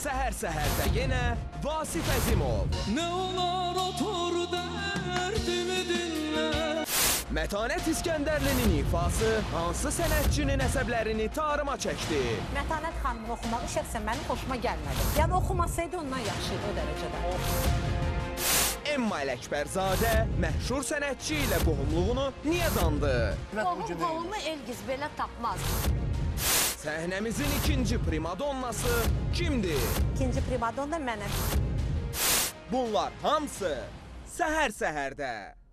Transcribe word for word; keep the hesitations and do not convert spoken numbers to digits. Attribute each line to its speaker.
Speaker 1: Səhər-səhərdə yenə Vasif Əzimov.
Speaker 2: Nə olar otur dərdimi dinlə.
Speaker 1: Mətanət İskəndərlinin ifası hansı sənətçinin əsəblərini tarıma çəkdi?
Speaker 3: Mətanət xanımın oxumağı şəxsən mənim xoşuma gəlmədi. Yəni oxumasaydı ondan yaxşıydı o dərəcədə.
Speaker 1: Emma Ələkbərzadə məşhur sənətçi ilə qohumluğunu niyə dandı?
Speaker 4: Qohum qohumu Elgiz belə tapmaz.
Speaker 1: Səhnəmizin ikinci primadonnası kimdir?
Speaker 3: İkinci primadonna mənəm.
Speaker 1: Bunlar hamısı səhər-səhərdə.